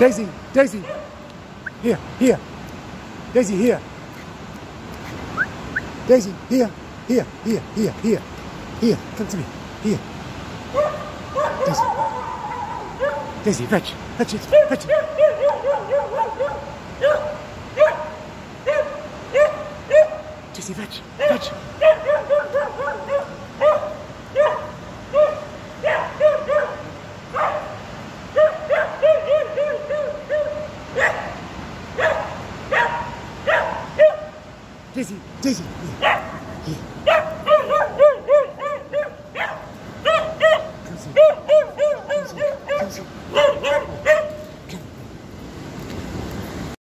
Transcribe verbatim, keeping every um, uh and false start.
Daisy, Daisy. Here, here. Daisy, here. Daisy, here, here, here, here, here. Here, come to me. Here. Daisy. Daisy, fetch. Fetch it, fetch it. Daisy, fetch, fetch. Daisy, Daisy, here, here.